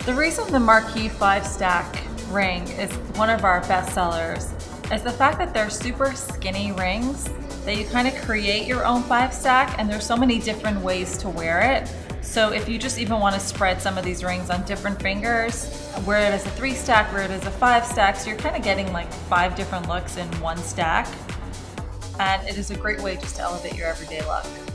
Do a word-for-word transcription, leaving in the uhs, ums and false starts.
The reason the Marquise five stack ring is one of our best sellers is the fact that they're super skinny rings that you kind of create your own five stack, and there's so many different ways to wear it. So if you just even want to spread some of these rings on different fingers, wear it as a three stack, wear it as a five stack, so you're kind of getting like five different looks in one stack. And it is a great way just to elevate your everyday look.